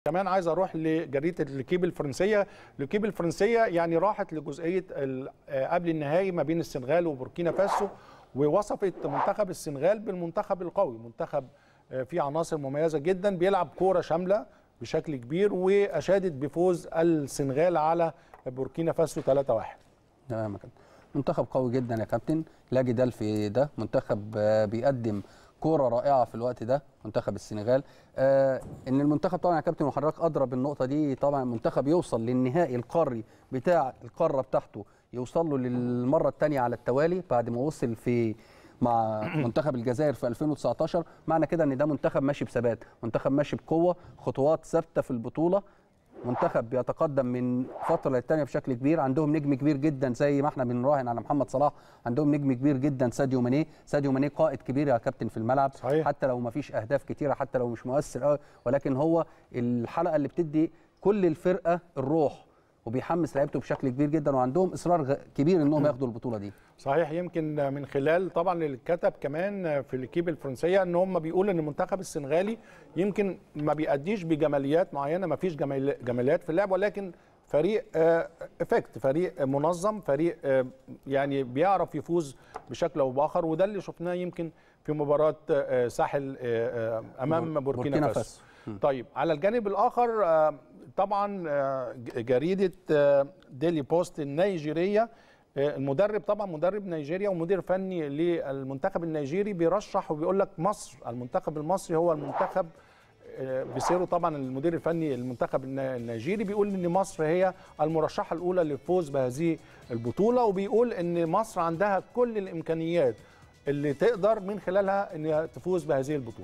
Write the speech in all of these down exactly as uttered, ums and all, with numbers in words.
كمان عايز اروح لجريده الكيب الفرنسيه. الكيب الفرنسيه يعني راحت لجزئيه قبل النهائي ما بين السنغال وبوركينا فاسو، ووصفت منتخب السنغال بالمنتخب القوي، منتخب فيه عناصر مميزه جدا بيلعب كوره شامله بشكل كبير، واشادت بفوز السنغال على بوركينا فاسو ثلاثة واحد. تمام كده. منتخب قوي جدا يا كابتن، لا جدال في ده. منتخب بيقدم كوره رائعه في الوقت ده منتخب السنغال. آه ان المنتخب طبعا يا كابتن وحضرتك ادرى بالنقطه دي، طبعا المنتخب يوصل للنهائي القاري بتاع القاره بتاعته، يوصل له للمره الثانيه على التوالي بعد ما وصل في مع منتخب الجزائر في ألفين وتسعتاشر. معنى كده ان ده منتخب ماشي بثبات، منتخب ماشي بقوه، خطوات ثابته في البطوله، منتخب بيتقدم من فتره للتانيه بشكل كبير. عندهم نجم كبير جدا زي ما احنا بنراهن على محمد صلاح، عندهم نجم كبير جدا ساديو ماني. ساديو ماني قائد كبير يا كابتن في الملعب، صحيح. حتى لو ما فيش اهداف كتيره، حتى لو مش مؤثر قوي، ولكن هو الحلقه اللي بتدي كل الفرقه الروح وبيحمس لعيبته بشكل كبير جدا، وعندهم اصرار كبير انهم ياخدوا البطوله دي. صحيح. يمكن من خلال طبعا اللي اتكتب كمان في الكيب الفرنسيه ان هم بيقولوا ان المنتخب السنغالي يمكن ما بيأديش بجماليات معينه، ما فيش جماليات في اللعب، ولكن فريق افكت، فريق منظم، فريق يعني بيعرف يفوز بشكل او باخر، وده اللي شفناه يمكن في مباراه ساحل امام بوركينا فاسو. طيب على الجانب الاخر طبعا جريده ديلي بوست النيجيريه، المدرب طبعا مدرب نيجيريا ومدير فني للمنتخب النيجيري بيرشح وبيقول لك مصر، المنتخب المصري هو المنتخب بيسيره. طبعا المدير الفني المنتخب النيجيري بيقول ان مصر هي المرشحه الاولى للفوز بهذه البطوله، وبيقول ان مصر عندها كل الامكانيات اللي تقدر من خلالها انها تفوز بهذه البطوله.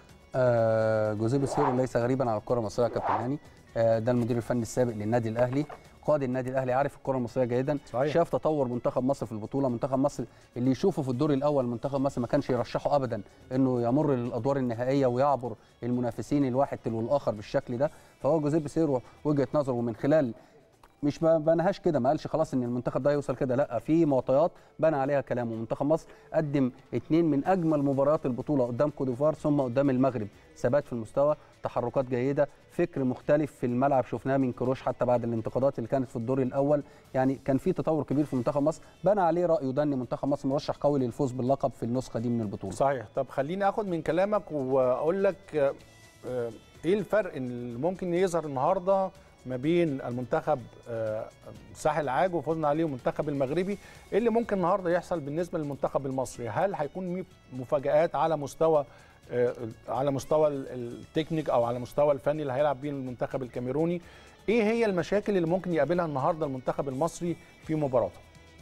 آه جوزيه بيسيرو ليس غريبا على الكره المصريه يا كابتن هاني. آه ده المدير الفني السابق للنادي الاهلي، قائد النادي الاهلي، عارف الكره المصريه جيدا. صحيح. شاف تطور منتخب مصر في البطوله، منتخب مصر اللي يشوفه في الدور الاول منتخب مصر ما كانش يرشحه ابدا انه يمر للادوار النهائيه ويعبر المنافسين الواحد تلو الاخر بالشكل ده. فهو جوزيه بيسيرو وجهه نظره ومن خلال مش ما بناهاش كده، ما قالش خلاص ان المنتخب ده يوصل كده، لا، في معطيات بنى عليها كلامه. منتخب مصر قدم اثنين من اجمل مباريات البطوله قدام كوت ديفوار ثم قدام المغرب، ثبات في المستوى، تحركات جيده، فكر مختلف في الملعب شفناه من كروش حتى بعد الانتقادات اللي كانت في الدور الاول. يعني كان في تطور كبير في منتخب مصر بنى عليه رايه ده ان منتخب مصر مرشح قوي للفوز باللقب في النسخه دي من البطوله. صحيح. طب خليني اخد من كلامك واقول لك ايه الفرق اللي ممكن يظهر النهارده ما بين المنتخب ساحل العاج وفوزنا عليه والمنتخب المغربي. ايه اللي ممكن النهارده يحصل بالنسبه للمنتخب المصري؟ هل هيكون مفاجآت على مستوى على مستوى التكنيك او على مستوى الفني اللي هيلعب بيه المنتخب الكاميروني؟ ايه هي المشاكل اللي ممكن يقابلها النهارده المنتخب المصري في مباراته؟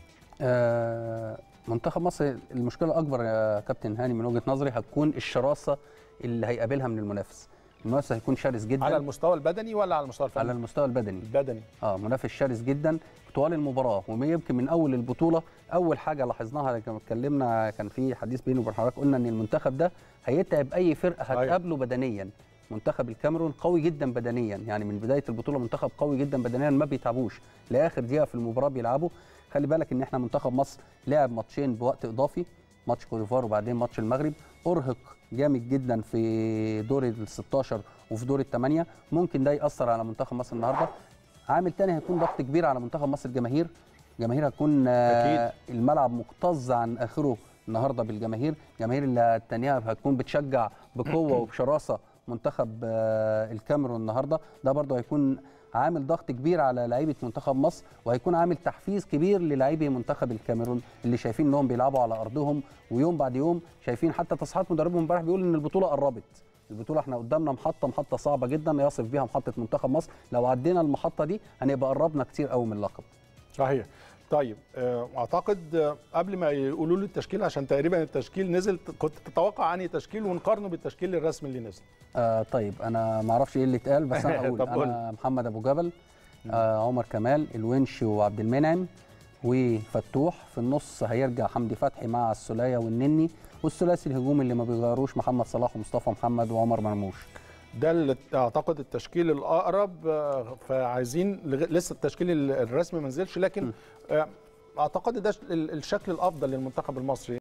آه منتخب مصر المشكله الاكبر يا كابتن هاني من وجهه نظري هتكون الشراسه اللي هيقابلها من المنافس. المنافس هيكون شرس جدا. على المستوى البدني ولا على المستوى الفني؟ على المستوى البدني. البدني. اه منافس شرس جدا طوال المباراه، ويمكن من اول البطوله اول حاجه لاحظناها لما اتكلمنا كان في حديث بيني وبين حضرتك، قلنا ان المنتخب ده هيتعب اي فرقه هتقابله بدنيا. منتخب الكاميرون قوي جدا بدنيا، يعني من بدايه البطوله منتخب قوي جدا بدنيا، ما بيتعبوش لاخر دقيقه في المباراه بيلعبوا. خلي بالك ان احنا منتخب مصر لعب ماتشين بوقت اضافي، ماتش كوت ديفوار وبعدين ماتش المغرب، ارهق جامد جدا في دور ال ستاشر وفي دور الثمانيه. ممكن ده ياثر على منتخب مصر النهارده. عامل تاني هيكون ضغط كبير على منتخب مصر، الجماهير. الجماهير هتكون أكيد. الملعب مكتظ عن اخره النهارده بالجماهير، الجماهير اللي الثانيه هتكون بتشجع بقوه وبشراسه منتخب الكاميرون النهارده. ده برضه هيكون عامل ضغط كبير على لعيبه منتخب مصر، وهيكون عامل تحفيز كبير للاعبي منتخب الكاميرون اللي شايفين انهم بيلعبوا على ارضهم، ويوم بعد يوم شايفين حتى تصريحات مدربهم امبارح بيقول ان البطوله قربت. البطوله احنا قدامنا محطه محطه صعبه جدا يصف بيها محطه منتخب مصر، لو عدينا المحطه دي هنبقى قربنا كتير قوي من اللقب. صحيح. طيب اعتقد قبل ما يقولوا لي التشكيل، عشان تقريبا التشكيل نزل، كنت تتوقع انهي تشكيل ونقارنه بالتشكيل الرسمي اللي نزل؟ آه طيب انا ما اعرفش ايه اللي اتقال، بس انا اقول انا محمد ابو جبل، آه عمر كمال، الونش وعبد المنعم وفتوح. في النص هيرجع حمدي فتحي مع السوليه والنني، والثلاثي الهجومي اللي ما بيغيروش محمد صلاح ومصطفى محمد وعمر مرموش. ده اللي اعتقد التشكيل الاقرب. فعايزين لسه التشكيل الرسمي ما نزلش، لكن اعتقد ده الشكل الافضل للمنتخب المصري.